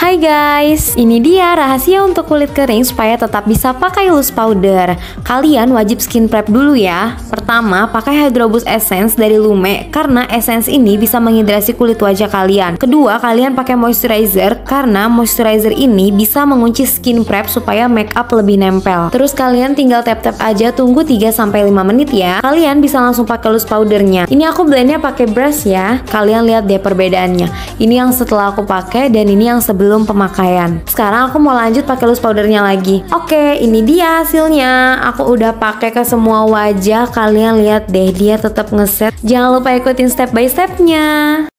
Hai guys, ini dia rahasia untuk kulit kering supaya tetap bisa pakai loose powder. Kalian wajib skin prep dulu ya. Pertama, pakai Hydro Boost Essence dari Lume karena essence ini bisa menghidrasi kulit wajah kalian. Kedua, kalian pakai moisturizer karena moisturizer ini bisa mengunci skin prep supaya make up lebih nempel. Terus kalian tinggal tap-tap aja, tunggu 3-5 menit ya. Kalian bisa langsung pakai loose powdernya. Ini aku blendnya pakai brush ya. Kalian lihat deh perbedaannya. Ini yang setelah aku pakai dan ini yang sebelum pemakaian. Sekarang aku mau lanjut pakai loose powdernya lagi. Oke, ini dia hasilnya. Aku udah pakai ke semua wajah. Kalian lihat deh, dia tetap ngeset. Jangan lupa ikutin step by stepnya.